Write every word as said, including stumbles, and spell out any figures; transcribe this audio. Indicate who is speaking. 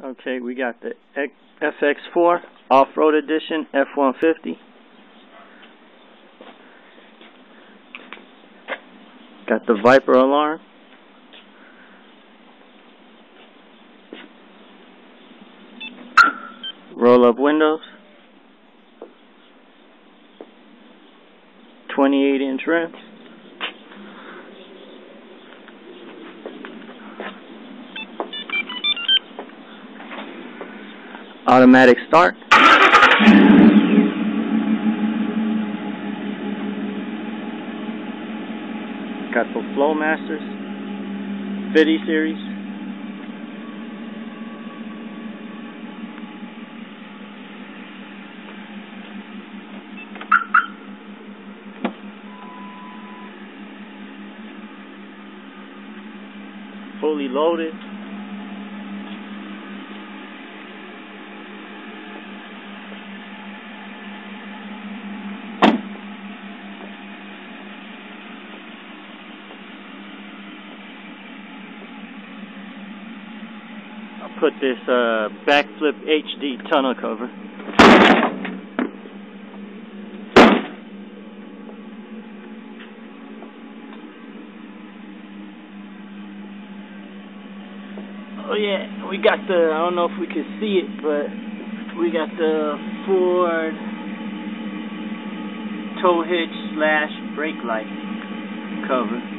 Speaker 1: Okay, we got the F X four Off-Road Edition F one fifty. Got the Viper alarm. Roll-up windows. twenty-eight inch rims. Automatic start. Got the Flowmasters fifty series. Fully loaded. I'll put this uh, backflip H D tonneau cover. Oh yeah, we got the, I don't know if we can see it, but we got the Ford tow hitch slash brake light cover.